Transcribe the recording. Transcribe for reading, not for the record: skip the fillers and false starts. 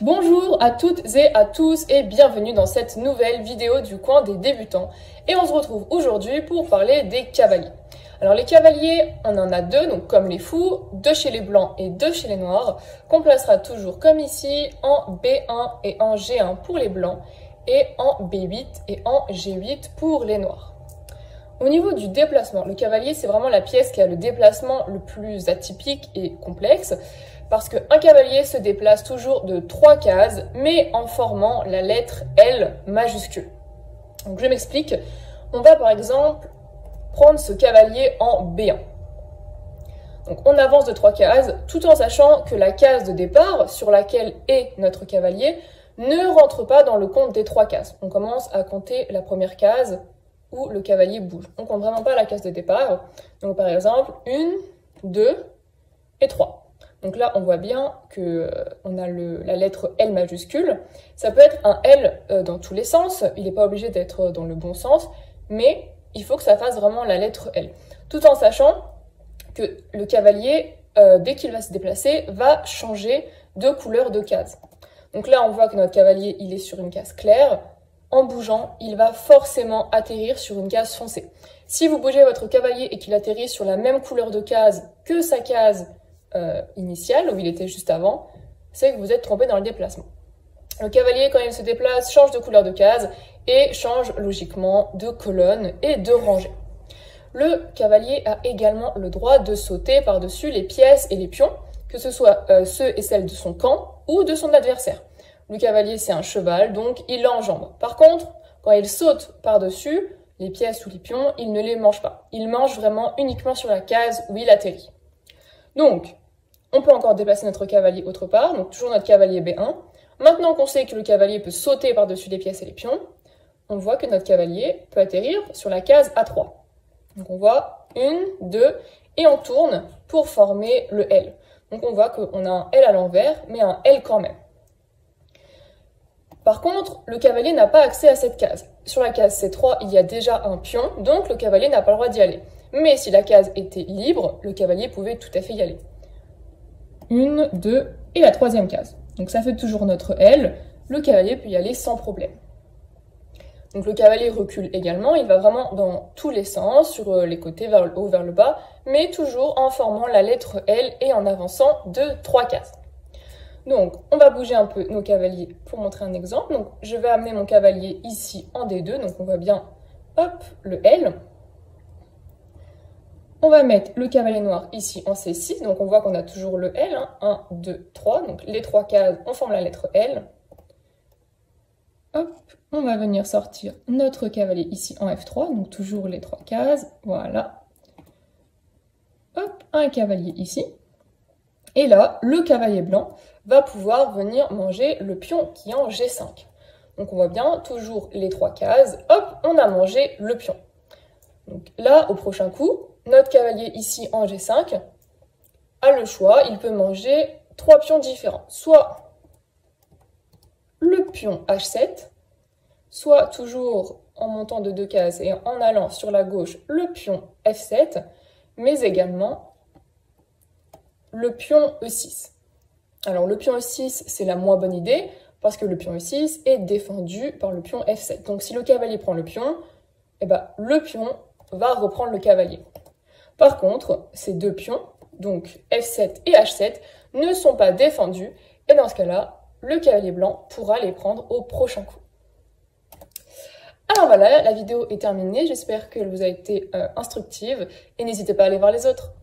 Bonjour à toutes et à tous et bienvenue dans cette nouvelle vidéo du coin des débutants. Et on se retrouve aujourd'hui pour parler des cavaliers. Alors les cavaliers, on en a deux, donc comme les fous, deux chez les blancs et deux chez les noirs, qu'on placera toujours comme ici en B1 et en G1 pour les blancs et en B8 et en G8 pour les noirs. Au niveau du déplacement, le cavalier c'est vraiment la pièce qui a le déplacement le plus atypique et complexe parce qu'un cavalier se déplace toujours de 3 cases mais en formant la lettre L majuscule. Donc je m'explique, on va par exemple prendre ce cavalier en B1. Donc on avance de 3 cases tout en sachant que la case de départ sur laquelle est notre cavalier ne rentre pas dans le compte des 3 cases. On commence à compter la première case où le cavalier bouge. On ne compte vraiment pas la case de départ. Donc par exemple, 1, 2 et 3. Donc là, on voit bien qu'on a la lettre L majuscule. Ça peut être un L dans tous les sens. Il n'est pas obligé d'être dans le bon sens. Mais il faut que ça fasse vraiment la lettre L. Tout en sachant que le cavalier, dès qu'il va se déplacer, va changer de couleur de case. Donc là, on voit que notre cavalier, il est sur une case claire. En bougeant, il va forcément atterrir sur une case foncée. Si vous bougez votre cavalier et qu'il atterrit sur la même couleur de case que sa case initiale, où il était juste avant, c'est que vous êtes trompé dans le déplacement. Le cavalier, quand il se déplace, change de couleur de case et change logiquement de colonne et de rangée. Le cavalier a également le droit de sauter par-dessus les pièces et les pions, que ce soit ceux et celles de son camp ou de son adversaire. Le cavalier, c'est un cheval, donc il enjambe. Par contre, quand il saute par-dessus les pièces ou les pions, il ne les mange pas. Il mange vraiment uniquement sur la case où il atterrit. Donc, on peut encore déplacer notre cavalier autre part, donc toujours notre cavalier B1. Maintenant qu'on sait que le cavalier peut sauter par-dessus les pièces et les pions, on voit que notre cavalier peut atterrir sur la case A3. Donc on voit 1, 2, et on tourne pour former le L. Donc on voit qu'on a un L à l'envers, mais un L quand même. Par contre, le cavalier n'a pas accès à cette case. Sur la case C3, il y a déjà un pion, donc le cavalier n'a pas le droit d'y aller. Mais si la case était libre, le cavalier pouvait tout à fait y aller. 1, 2 et la troisième case. Donc ça fait toujours notre L, le cavalier peut y aller sans problème. Donc le cavalier recule également, il va vraiment dans tous les sens, sur les côtés, vers le haut, vers le bas, mais toujours en formant la lettre L et en avançant de 3 cases. Donc on va bouger un peu nos cavaliers pour montrer un exemple. Donc je vais amener mon cavalier ici en D2, donc on voit bien, hop, le L. On va mettre le cavalier noir ici en C6, donc on voit qu'on a toujours le L, 1, 2, 3, donc les 3 cases, on forme la lettre L. Hop, on va venir sortir notre cavalier ici en F3, donc toujours les 3 cases, voilà. Hop, un cavalier ici. Et là, le cavalier blanc va pouvoir venir manger le pion qui est en G5. Donc on voit bien, toujours les 3 cases, hop, on a mangé le pion. Donc là, au prochain coup, notre cavalier ici en G5 a le choix, il peut manger 3 pions différents. Soit le pion H7, soit toujours en montant de 2 cases et en allant sur la gauche, le pion F7, mais également le pion E6. Alors le pion E6, c'est la moins bonne idée, parce que le pion E6 est défendu par le pion F7. Donc si le cavalier prend le pion, eh ben, le pion va reprendre le cavalier. Par contre, ces deux pions, donc F7 et H7, ne sont pas défendus, et dans ce cas-là, le cavalier blanc pourra les prendre au prochain coup. Alors voilà, la vidéo est terminée, j'espère qu'elle vous a été instructive, et n'hésitez pas à aller voir les autres.